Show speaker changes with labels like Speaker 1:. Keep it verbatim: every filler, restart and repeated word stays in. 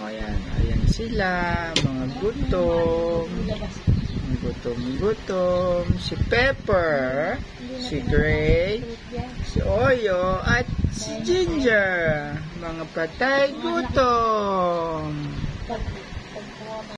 Speaker 1: Ayan, ayan sila, mga gutom. Gutom-gutom. Si Pepper, si Gray, si Oyo, at si Ginger. Mga patay gutom.